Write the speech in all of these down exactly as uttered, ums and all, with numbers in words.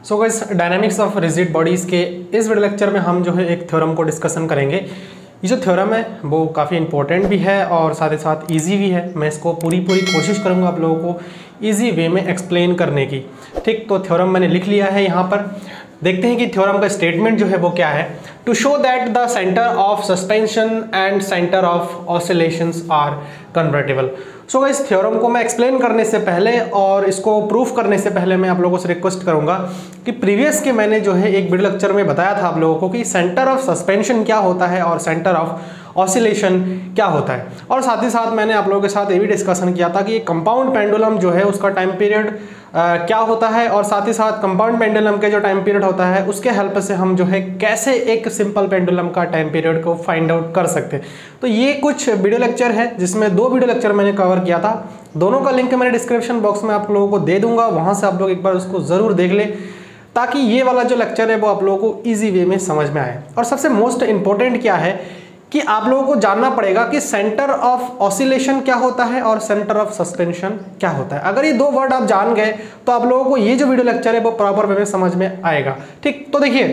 So guys, dynamics of rigid bodies के इस video lecture में हम जो है एक थ्योरम को डिस्कशन करेंगे। ये जो थ्योरम है वो काफ़ी इंपॉर्टेंट भी है और साथ ही साथ इजी भी है। मैं इसको पूरी पूरी कोशिश करूँगा आप लोगों को इजी वे में एक्सप्लेन करने की। ठीक, तो थ्योरम मैंने लिख लिया है यहाँ पर। देखते हैं कि थ्योरम का स्टेटमेंट जो है वो क्या है। To show that the centre of suspension and centre of oscillations are convertible. So guys, इस थ्योरम को मैं एक्सप्लेन करने से पहले और इसको प्रूफ करने से पहले मैं आप लोगों से रिक्वेस्ट करूंगा कि प्रीवियस के मैंने जो है एक वीडियो लेक्चर में बताया था आप लोगों को कि सेंटर ऑफ सस्पेंशन क्या होता है और सेंटर ऑफ ऑसिलेशन क्या होता है। और साथ ही साथ मैंने आप लोगों के साथ ये भी डिस्कशन किया था कि कंपाउंड पेंडुलम जो है उसका टाइम पीरियड Uh, क्या होता है और साथ ही साथ कंपाउंड पेंडुलम के जो टाइम पीरियड होता है उसके हेल्प से हम जो है कैसे एक सिंपल पेंडुलम का टाइम पीरियड को फाइंड आउट कर सकते हैं। तो ये कुछ वीडियो लेक्चर है जिसमें दो वीडियो लेक्चर मैंने कवर किया था। दोनों का लिंक मैंने डिस्क्रिप्शन बॉक्स में आप लोगों को दे दूंगा, वहां से आप लोग एक बार उसको ज़रूर देख ले ताकि ये वाला जो लेक्चर है वो आप लोगों को ईजी वे में समझ में आए। और सबसे मोस्ट इंपॉर्टेंट क्या है कि आप लोगों को जानना पड़ेगा कि सेंटर ऑफ ऑसिलेशन क्या होता है और सेंटर ऑफ सस्पेंशन क्या होता है। अगर ये दो वर्ड आप जान गए तो आप लोगों को ये जो वीडियो लेक्चर है वो प्रॉपर वे में समझ में आएगा। ठीक, तो देखिए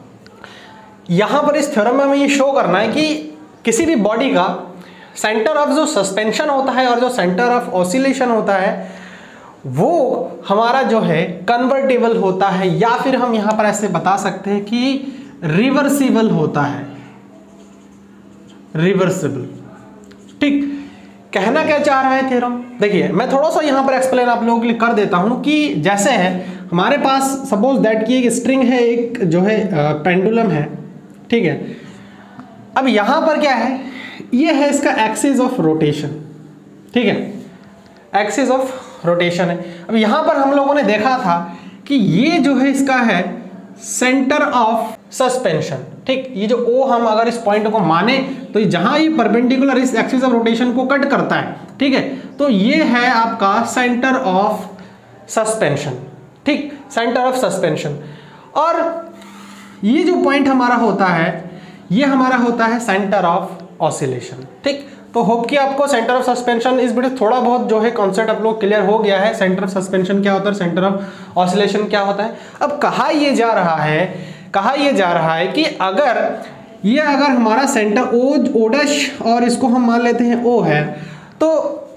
यहां पर इस थ्योरम में हमें ये शो करना है कि किसी भी बॉडी का सेंटर ऑफ जो सस्पेंशन होता है और जो सेंटर ऑफ ऑसिलेशन होता है वो हमारा जो है कन्वर्टेबल होता है, या फिर हम यहां पर ऐसे बता सकते हैं कि रिवर्सिबल होता है। रिवर्सिबल। ठीक, कहना क्या चाह रहा है थ्योरम, देखिए मैं थोड़ा सा यहां पर एक्सप्लेन आप लोगों के लिए कर देता हूं कि जैसे है हमारे पास सपोज दैट कि एक स्ट्रिंग है, एक जो है पेंडुलम है, ठीक है। अब यहां पर क्या है, ये है इसका एक्सिस ऑफ रोटेशन, ठीक है, एक्सिस ऑफ रोटेशन है। अब यहां पर हम लोगों ने देखा था कि ये जो है इसका है सेंटर ऑफ सस्पेंशन। ठीक, ये जो ओ हम अगर इस पॉइंट को माने तो जहां ये परपेंडिकुलर इस एक्सिस ऑफ रोटेशन को कट करता है, ठीक है, तो ये है आपका सेंटर ऑफ सस्पेंशन। ठीक, सेंटर ऑफ सस्पेंशन। और ये जो पॉइंट हमारा होता है ये हमारा होता है सेंटर ऑफ ऑसिलेशन। ठीक, तो होप कि आपको सेंटर ऑफ सस्पेंशन इस वीडियो थोड़ा बहुत जो है कॉन्सेप्ट आप लोग क्लियर हो गया है। सेंटर ऑफ सस्पेंशन क्या होता है, सेंटर ऑफ ऑसिलेशन क्या होता है। अब कहा यह जा रहा है कहा यह जा रहा है कि अगर ये अगर हमारा सेंटर ओ ओ डैश और इसको हम मान लेते हैं ओ है, तो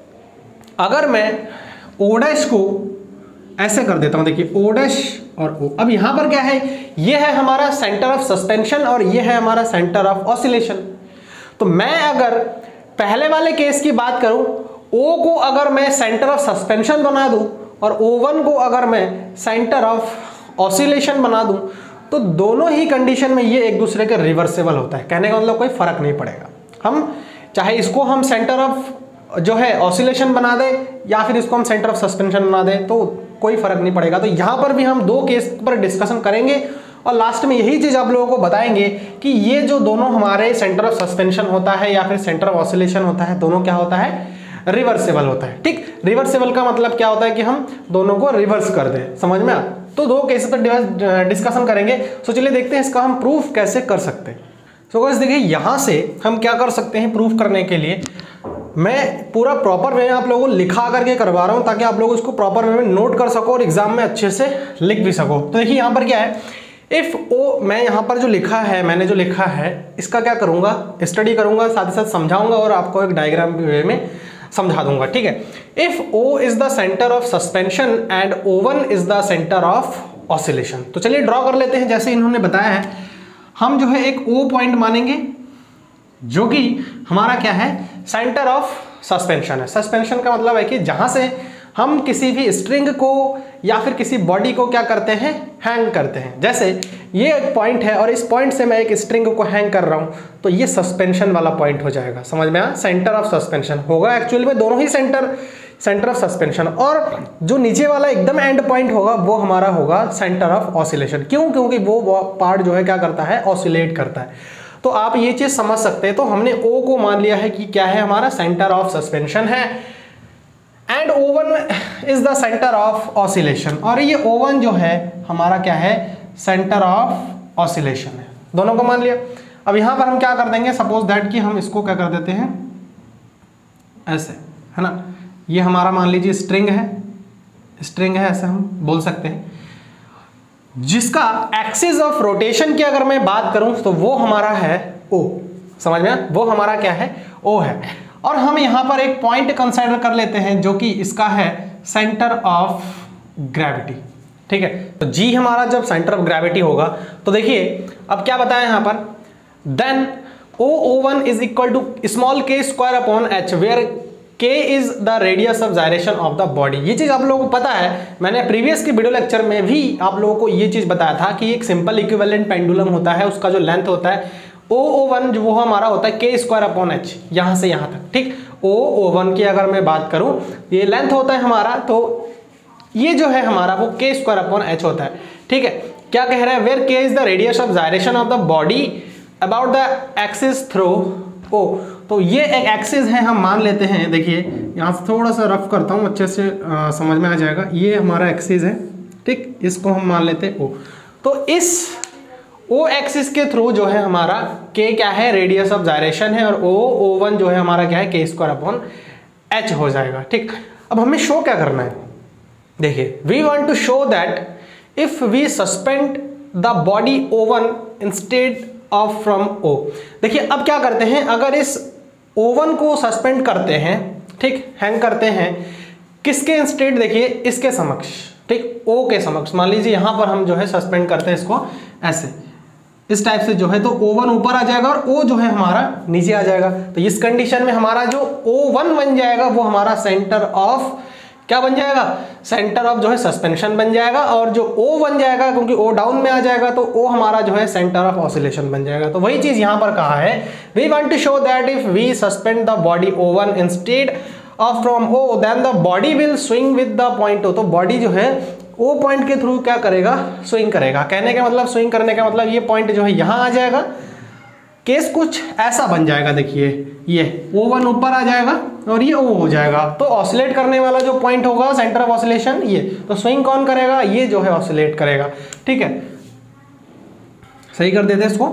अगर मैं ओ डैश को ऐसे कर देता हूं, देखिए ओ डैश और ओ, अब यहां पर क्या है, ये है हमारा सेंटर ऑफ सस्पेंशन और ये है हमारा सेंटर ऑफ ऑसिलेशन। तो मैं अगर पहले वाले केस की बात करूं, ओ को अगर मैं सेंटर ऑफ सस्पेंशन बना दूं और ओ वन को अगर मैं सेंटर ऑफ ऑसिलेशन बना दूं, तो दोनों ही कंडीशन में ये एक दूसरे के रिवर्सेबल होता है। कहने का मतलब कोई फर्क नहीं पड़ेगा। हम चाहे इसको हम सेंटर ऑफ जो है ऑसिलेशन बना दे या फिर इसको हम सेंटर ऑफ सस्पेंशन बना दे तो कोई फर्क नहीं पड़ेगा। तो यहां पर भी हम दो केस पर डिस्कशन करेंगे और लास्ट में यही चीज आप लोगों को बताएंगे कि ये जो दोनों हमारे सेंटर ऑफ सस्पेंशन होता है या फिर सेंटर ऑफ ऑसिलेशन होता है, दोनों क्या होता है, रिवर्सेबल होता है। ठीक, रिवर्सेबल का मतलब क्या होता है कि हम दोनों को रिवर्स कर दें। समझ में आ? तो दो केस पर डिस्कशन करेंगे। सो चलिए देखते हैं इसका हम प्रूफ कैसे कर सकते हैं। सो गाइस देखिए यहां से हम क्या कर सकते हैं प्रूफ करने के लिए। मैं पूरा प्रॉपर वे में आप लोगों को लिखा करके करवा रहा हूं ताकि आप लोग उसको प्रॉपर वे में नोट कर सको और एग्जाम में अच्छे से लिख भी सको। तो देखिए यहां पर क्या है, इफ ओ, मैं यहां पर जो लिखा है मैंने जो लिखा है इसका क्या करूंगा, स्टडी करूंगा, साथ ही साथ समझाऊंगा और आपको एक डायग्राम वे में समझा दूंगा। ठीक है, if O is the centre of suspension and O one is the centre of oscillation. तो चलिए ड्रॉ कर लेते हैं जैसे इन्होंने बताया है। हम जो है एक ओ पॉइंट मानेंगे जो कि हमारा क्या है, सेंटर ऑफ सस्पेंशन है। सस्पेंशन का मतलब है कि जहां से हम किसी भी स्ट्रिंग को या फिर किसी बॉडी को क्या करते हैं, हैंग करते हैं। जैसे ये एक पॉइंट है और इस पॉइंट से मैं एक स्ट्रिंग को हैंग कर रहा हूं तो ये सस्पेंशन वाला पॉइंट हो जाएगा। समझ में आया, सेंटर ऑफ सस्पेंशन होगा। एक्चुअली में दोनों ही सेंटर सेंटर ऑफ सस्पेंशन, और जो नीचे वाला एकदम एंड पॉइंट होगा वो हमारा होगा सेंटर ऑफ ऑसिलेशन। क्यों? क्योंकि वो पार्ट जो है क्या करता है, ऑसिलेट करता है। तो आप ये चीज समझ सकते हैं। तो हमने ओ को मान लिया है कि क्या है, हमारा सेंटर ऑफ सस्पेंशन है and O one is the centre of oscillation, और ये ओ वन जो है हमारा क्या है, सेंटर ऑफ ऑसिलेशन है। दोनों को मान लिया। अब यहां पर हम क्या कर देंगे, सपोज दैट कि हम इसको क्या कर देते हैं ऐसे, है ना, ये हमारा मान लीजिए स्ट्रिंग है, स्ट्रिंग है ऐसे हम बोल सकते हैं। जिसका एक्सिस ऑफ रोटेशन की अगर मैं बात करूं तो वो हमारा है O, समझ में, वो हमारा क्या है, O है। और हम यहां पर एक पॉइंट कंसीडर कर लेते हैं जो कि इसका है सेंटर ऑफ ग्रेविटी, ठीक है। तो G हमारा जब सेंटर ऑफ ग्रेविटी होगा तो देखिए अब क्या बताया यहां पर, then O O one is equal to small k square upon h where k is the radius of gyration of the body. ये चीज आप लोगों को पता है, मैंने प्रीवियस की वीडियो लेक्चर में भी आप लोगों को ये चीज बताया था कि एक सिंपल इक्विवेलेंट पेंडुलम होता है, उसका जो लेंथ होता है O O वन जो वो हमारा होता है k स्क्वायर अपॉन h, यहां से यहां तक, ठीक। O O वन की अगर मैं बात करूं ये लेंथ होता है हमारा, तो ये जो है हमारा वो k स्क्वायर अपॉन h होता है, ठीक है। क्या कह रहा है, where k is the radius of gyration of the body about the axis through O। तो ये एक एक्सिस है, हम मान लेते हैं, देखिए यहाँ से थोड़ा सा रफ करता हूँ, अच्छे से आ, समझ में आ जाएगा। ये हमारा एक्सिस है, ठीक, इसको हम मान लेते हैं O। तो इस O एक्सिस के थ्रू जो है हमारा K क्या है, रेडियस ऑफ जायरेशन है, और O O वन जो है हमारा क्या है, K स्क्वायर अपॉन H हो जाएगा, ठीक। अब हमें शो क्या करना है, देखिए we want to show that if we suspend the body O one instead of from O। देखिए अब क्या करते हैं, अगर इस O वन को सस्पेंड करते हैं, ठीक, हैंग करते हैं, किसके इंस्टेड, देखिए इसके समक्ष, ठीक, O के समक्ष, मान लीजिए यहां पर हम जो है सस्पेंड करते हैं इसको ऐसे, इस टाइप से जो है, तो O वन ऊपर आ जाएगा और O जो है हमारा नीचे आ जाएगा। तो इस कंडीशन में हमारा जो O वन बन जाएगा वो हमारा सेंटर ऑफ क्या बन जाएगा, सेंटर ऑफ जो है सस्पेंशन बन जाएगा, और जो O बन जाएगा क्योंकि O डाउन में आ जाएगा तो O हमारा जो है सेंटर ऑफ ऑसिलेशन बन जाएगा। तो वही चीज यहां पर कहा है, we want to show that if we suspend the body O one instead of from O then the body will swing with the point O। तो बॉडी जो है O पॉइंट के थ्रू क्या करेगा, स्विंग करेगा। कहने का मतलब, स्विंग करने का मतलब ये पॉइंट जो है यहां आ जाएगा, केस कुछ ऐसा बन जाएगा, देखिए ये O वन ऊपर आ जाएगा और ये O हो जाएगा। तो ऑसिलेट करने वाला जो पॉइंट होगा सेंटर ऑफ ऑसिलेशन ये, तो स्विंग कौन करेगा, ये जो है ऑसिलेट करेगा, ठीक है। सही कर देते इसको,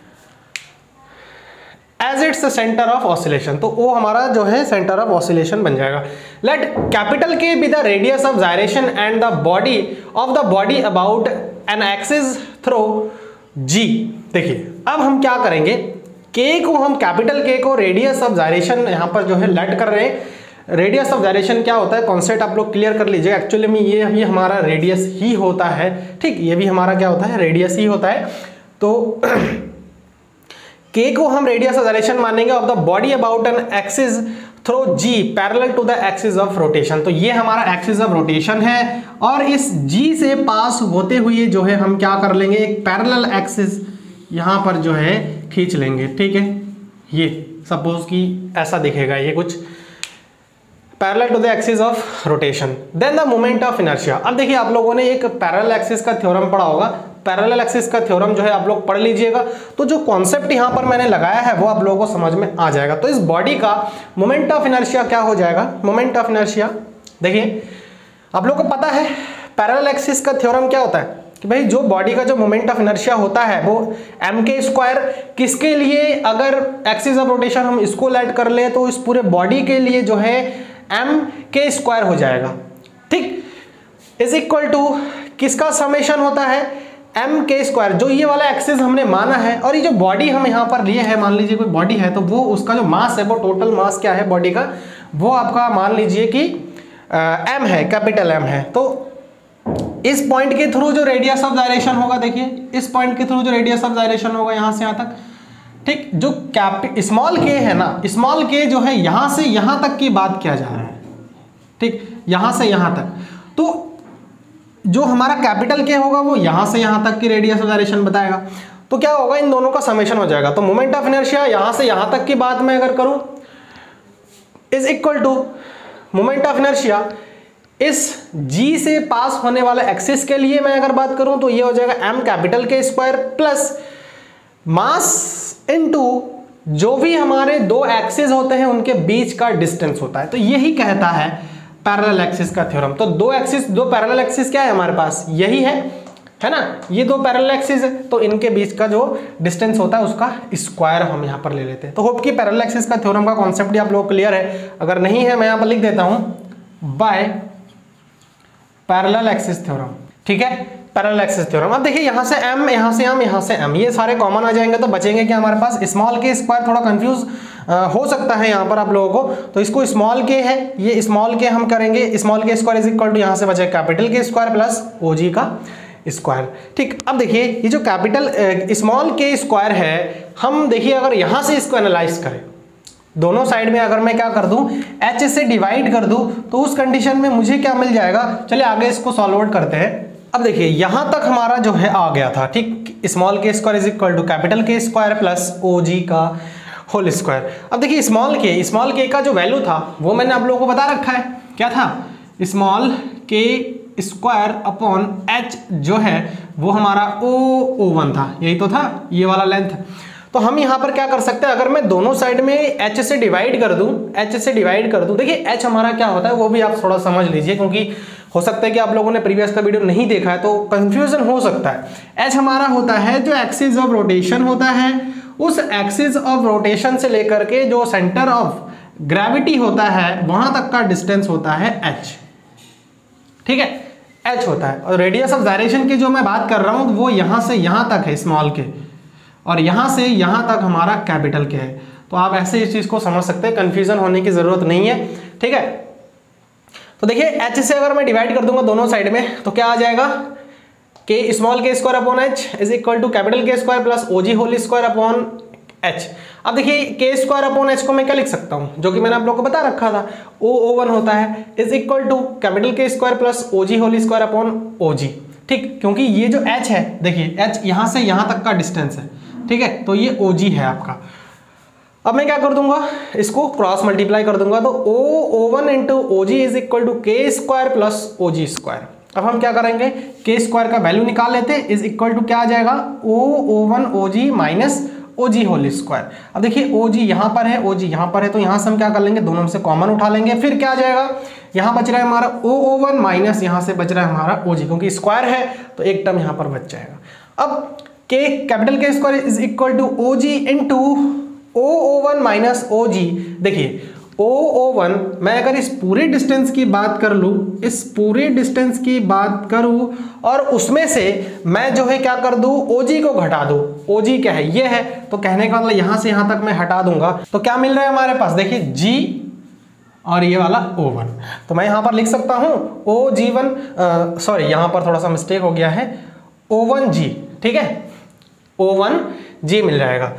as it's centre of oscillation, तो O हमारा जो है सेंटर ऑफ ऑसिलेशन बन जाएगा। Let capital K be the radius of gyration and the body of the body about an axis through G। देखिए अब हम क्या करेंगे, K को हम कैपिटल K को रेडियस ऑफ जायरेशन यहां पर जो है लेट कर रहे हैं। रेडियस ऑफ जायरेशन क्या होता है, कॉन्सेप्ट आप लोग क्लियर कर लीजिए। एक्चुअली में ये भी हमारा रेडियस ही होता है, ठीक, ये भी हमारा क्या होता है, रेडियस ही होता है। तो K को हम रेडियस ऑफ जायरेशन मानेंगे of the body about an axis through G parallel to the axis of rotation. तो ये हमारा एक्सिस ऑफ रोटेशन है, और इस G से पास होते हुए जो है हम क्या कर लेंगे, एक पैरेलल एक्सिस यहां पर जो है खींच लेंगे, ठीक है। ये सपोज कि ऐसा दिखेगा, ये कुछ parallel to the axis of rotation, then the moment of inertia. अब देखिए आप लोगों ने एक पैरेलल एक्सिस का थ्योरम पढ़ा होगा, पैरेलल एक्सिस का थ्योरम जो है आप लोग पढ़ लीजिएगा, तो जो कॉन्सेप्ट यहां पर मैंने लगाया है वो आप लोगों को समझ में आ जाएगा। तो इस बॉडी का मोमेंट ऑफ इनर्शिया क्या हो जाएगा, मोमेंट ऑफ इनर्शिया, देखिए आप लोगों को पता है पैरेलल एक्सिस का थ्योरम क्या होता है कि भाई जो बॉडी का जो मोमेंट ऑफ इनर्शिया होता है वो एम के स्क्वायर, किसके लिए, अगर एक्सिस ऑफ रोटेशन हम इसको लेट कर ले तो इस पूरे बॉडी के लिए जो है एम के स्क्वायर हो जाएगा, ठीक, इज इक्वल टू किसका समेशन होता है, एम के स्क्वायर, जो ये वाला एक्सिस हमने माना है, और ये जो बॉडी हम यहाँ पर लिए है, मान लीजिए कोई बॉडी है तो वो उसका जो मास है, वो टोटल मास क्या है बॉडी का, वो आपका मान लीजिए कि एम है, कैपिटल एम है। तो इस पॉइंट के थ्रू जो रेडियस ऑफ जायरेशन होगा, देखिए इस पॉइंट के थ्रू जो रेडियस ऑफ जायरेशन होगा यहां से यहां तक, ठीक, जो कैप स्मॉल के है ना, स्मॉल के जो है यहां से यहां तक की बात किया जा रहा है, ठीक, यहां से यहां तक, तो जो हमारा कैपिटल के होगा वो यहां से यहां तक की रेडियस ऑफ जायरेशन बताएगा। तो क्या होगा, इन दोनों का समेशन हो जाएगा। तो मोमेंट ऑफ इनर्शिया यहां से यहां तक की बात मैं अगर करूं is equal to moment of inertia इस G से पास होने वाले एक्सिस के लिए मैं अगर बात करूं तो ये हो जाएगा m capital K square plus mass into जो भी हमारे दो एक्सिस होते हैं उनके बीच का डिस्टेंस होता है। तो यही कहता है पैरेलल एक्सिस का थ्योरम। तो दो एक्सिस, दो पैरेलल एक्सिस क्या है हमारे पास, यही है, है ना, ये दो पैरेलल एक्सिस है, तो इनके बीच का जो डिस्टेंस होता है उसका स्क्वायर हम यहाँ पर ले लेते हैं। तो होप कि पैरेलल एक्सिस का थ्योरम का कॉन्सेप्ट भी आप लोगों को क्लियर है। अगर नहीं है मैं यहाँ पर लिख देता हूँ बाय पैरेलल एक्सिस थ्योरम, ठीक है। Parallel axis theorem. अब देखिए यहाँ से m, यहाँ से m, यहाँ से m, ये सारे कॉमन आ जाएंगे तो बचेंगे क्या हमारे पास स्मॉल के स्क्वायर। थोड़ा कंफ्यूज हो सकता है यहाँ पर आप लोगों को, तो इसको स्मॉल के है, ये स्मॉल के हम करेंगे small K square is equal to यहाँ से बचे capital K square plus O G का स्क्वायर। ठीक, अब देखिए ये जो कैपिटल स्मॉल के स्क्वायर है, हम देखिए अगर यहाँ से इसको एनालाइज करें दोनों साइड में, अगर मैं क्या कर दूं h से डिवाइड कर दूं तो उस कंडीशन में मुझे क्या मिल जाएगा। चलिए आगे इसको सॉल्व आउट करते हैं। अब देखिए यहां तक हमारा जो है आ गया था, ठीक, small K square is equal to capital K square plus O G का होल स्क्वायर। अब देखिए स्मॉल के स्मॉल के का जो वैल्यू था वो मैंने आप लोगों को बता रखा है, क्या था, small K square upon H जो है वो हमारा ओ ओ वन था, यही तो था ये वाला लेंथ। तो हम यहाँ पर क्या कर सकते हैं, अगर मैं दोनों साइड में h से डिवाइड कर दूं, h से डिवाइड कर दूं, देखिए h हमारा क्या होता है वो भी आप थोड़ा समझ लीजिए, क्योंकि हो सकता है कि आप लोगों ने प्रीवियस का वीडियो नहीं देखा है तो कंफ्यूजन हो सकता है। h हमारा होता है जो एक्सिस ऑफ रोटेशन होता है, उस एक्सिस ऑफ रोटेशन से लेकर के जो सेंटर ऑफ ग्रेविटी होता है वहां तक का डिस्टेंस होता है h, ठीक है, h होता है। और रेडियस ऑफ डायरेक्शन की जो मैं बात कर रहा हूं वो यहां से यहां तक है स्मॉल के, और यहां से यहां तक हमारा कैपिटल के है। तो आप ऐसे इस चीज को समझ सकते हैं, कंफ्यूजन होने की जरूरत नहीं है, ठीक है। तो देखिए h से अगर मैं डिवाइड कर दूंगा दोनों साइड में तो क्या आ जाएगा, K small K square upon H is equal to capital K square plus O G whole square upon H. अब देखिए के स्क्वायर अपॉन एच को मैं क्या लिख सकता हूं, जो कि मैंने आप लोगों को बता रखा था, ओ ओ वन होता है is equal to capital K square plus O G whole square upon O G, ठीक, क्योंकि ये जो h है, देखिए h यहां से यहां तक का डिस्टेंस है, ठीक है, तो ये O G है आपका। अब मैं क्या कर दूंगा, इसको क्रॉस मल्टीप्लाई कर दूंगा तो O O one into O G is equal to K square plus O G square. अब हम क्या करेंगे, के स्क्वायर का वैल्यू निकाल लेते हैं, इज इक्वल टू क्या आ जाएगा, O O one O G minus O G whole square. अब देखिए O G यहाँ पर है, O G यहाँ पर है, तो यहाँ से हम क्या कर लेंगे, दोनों में से कॉमन उठा लेंगे, फिर क्या आ जाएगा, यहाँ बच रहा है हमारा O ओ वन माइनस यहाँ से बच रहा है हमारा O G, क्योंकि स्क्वायर है तो एक टर्म यहाँ पर बच जाएगा। अब K capital K square is equal to O G into O O one minus O G. देखिए ओ ओ वन, मैं अगर इस पूरे डिस्टेंस की बात कर लूँ, इस पूरे डिस्टेंस की बात करूँ और उसमें से मैं जो है क्या कर दूँ, ओ जी को घटा दूँ। ओ जी क्या है, ये है, तो कहने का मतलब यहाँ से यहाँ तक मैं हटा दूंगा तो क्या मिल रहा है हमारे पास, देखिए जी और ये वाला ओ वन, तो मैं यहाँ पर लिख सकता हूँ ओ जी वन, सॉरी यहाँ पर थोड़ा सा मिस्टेक हो गया है, ओ वन जी, ठीक है, ओ वन जी मिल जाएगा।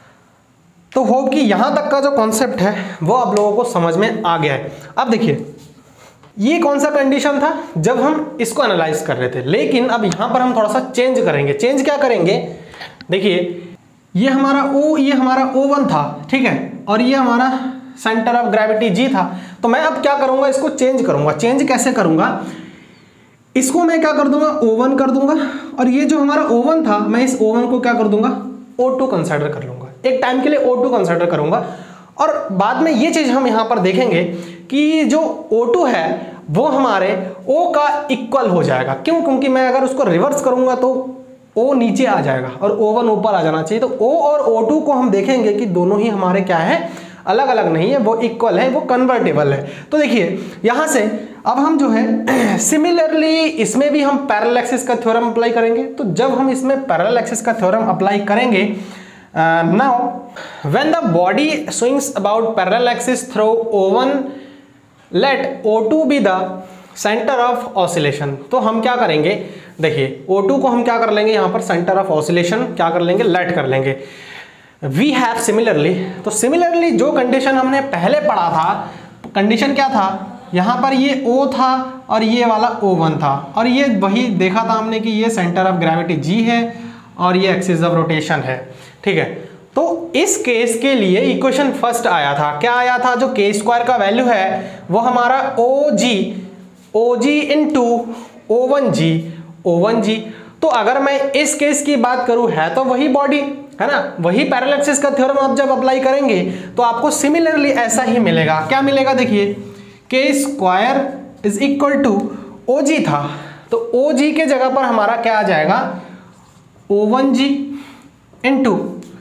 तो होप कि यहां तक का जो कॉन्सेप्ट है वो आप लोगों को समझ में आ गया है। अब देखिए ये कौन सा कंडीशन था जब हम इसको एनालाइज कर रहे थे, लेकिन अब यहां पर हम थोड़ा सा चेंज करेंगे। चेंज क्या करेंगे, देखिए ये हमारा ओ ये हमारा ओ वन था, ठीक है, और ये हमारा सेंटर ऑफ ग्रेविटी जी था। तो मैं अब क्या करूंगा, इसको चेंज करूंगा। चेंज कैसे करूंगा, इसको मैं क्या कर दूंगा, ओ वन कर दूंगा, और ये जो हमारा ओ वन था मैं इस ओ वन को क्या कर दूंगा, ओ टू कंसिडर कर लूंगा, एक टाइम के लिए ओ टू कंसिडर करूंगा। और बाद में ये चीज हम यहां पर देखेंगे कि जो ओ टू है वो हमारे O का इक्वल हो जाएगा। क्यों, क्योंकि मैं अगर उसको रिवर्स करूंगा तो O नीचे आ जाएगा और ओ वन ऊपर आ जाना चाहिए। तो O और ओ टू को हम देखेंगे कि दोनों ही हमारे क्या है, अलग अलग नहीं है, वो इक्वल है, वो कन्वर्टेबल है। तो देखिए यहां से अब हम जो है सिमिलरली इसमें भी हम पैरेलल एक्सिस का थ्योरम अप्लाई करेंगे। तो जब हम इसमें पैरेलल एक्सिस का थ्योरम अप्लाई करेंगे, now when the body swings about parallel axis through O one, let O two be the centre of oscillation. तो हम क्या करेंगे, देखिए ओ टू को हम क्या कर लेंगे, यहाँ पर सेंटर ऑफ ऑसिलेशन क्या कर लेंगे, लेट कर लेंगे। वी हैव सिमिलरली, तो सिमिलरली जो कंडीशन हमने पहले पढ़ा था, कंडीशन क्या था, यहाँ पर ये O था और ये वाला ओ वन था, और ये वही देखा था हमने कि ये सेंटर ऑफ ग्रेविटी G है और ये एक्सिस ऑफ रोटेशन है, ठीक है। तो इस केस के लिए इक्वेशन फर्स्ट आया था, क्या आया था, जो के स्क्वायर का वैल्यू है वो हमारा O G O G into O one G O one G. तो अगर मैं इस केस की बात करूं, है तो वही बॉडी है ना, वही पैरेलल एक्सिस का थ्योरम आप जब अप्लाई करेंगे तो आपको सिमिलरली ऐसा ही मिलेगा। क्या मिलेगा, देखिए K square is equal to O G था, तो ओ जी के जगह पर हमारा क्या आ जाएगा, O one G into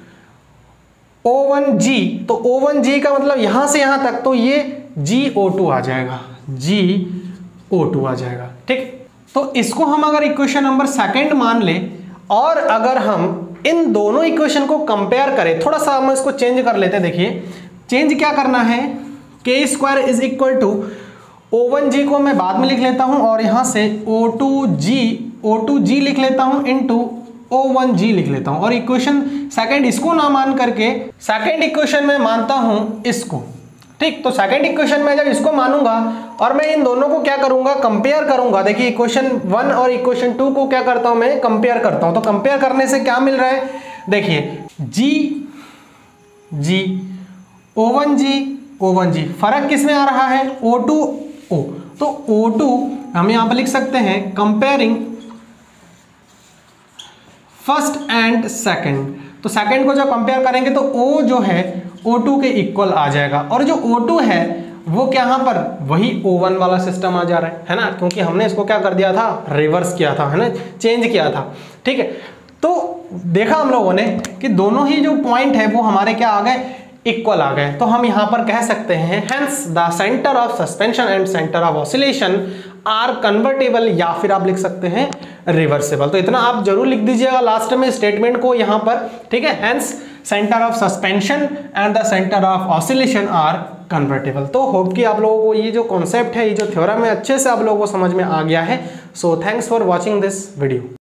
O one G. तो ओ वन जी का मतलब यहां से यहां तक, तो ये जी ओ टू आ जाएगा, जी ओ टू आ जाएगा, ठीक। तो इसको हम अगर इक्वेशन नंबर सेकंड मान ले और अगर हम इन दोनों इक्वेशन को कंपेयर करें, थोड़ा सा हम इसको चेंज कर लेते हैं। देखिए चेंज क्या करना है, K square is equal to O one G को मैं बाद में लिख लेता हूं और यहां से ओ टू जी ओ टू जी लिख लेता हूं इनटू ओ वन जी लिख लेता हूं और इक्वेशन सेकंड इसको ना मान करके सेकंड इक्वेशन में मानता हूं इसको। ठीक, तो सेकंड इक्वेशन में जब इसको मानूंगा और मैं इन दोनों को क्या करूंगा, कंपेयर करूंगा। देखिए इक्वेशन वन और इक्वेशन टू को क्या करता हूं मैं, कंपेयर करता हूं। तो कंपेयर करने से क्या मिल रहा है, देखिए जी जी O one G O one जी, फर्क किस में आ रहा है, ओ टू ओ। तो ओ टू हम यहां पर लिख सकते हैं कंपेयरिंग फर्स्ट एंड सेकंड। तो सेकंड को जब कंपेयर करेंगे तो ओ जो है ओ टू के इक्वल आ जाएगा और जो ओ टू है वो क्या यहाँ पर वही ओ वन वाला सिस्टम आ जा रहा है, है ना, क्योंकि हमने इसको क्या कर दिया था, रिवर्स किया था, है ना, चेंज किया था। ठीक है, तो देखा हम लोगों ने कि दोनों ही जो पॉइंट है वो हमारे क्या आ गए, इक्वल आ गए। तो हम यहां पर कह सकते हैं hence the centre of suspension and centre of oscillation are convertible, या फिर आप लिख सकते हैं रिवर्सेबल। तो इतना आप जरूर लिख दीजिएगा लास्ट में स्टेटमेंट को यहां पर। ठीक है, hence centre of suspension and the centre of oscillation are convertible. तो होप कि आप लोगों को ये जो कॉन्सेप्ट है, ये जो थ्योरम है, अच्छे से आप लोगों को समझ में आ गया है। So thanks for watching this video.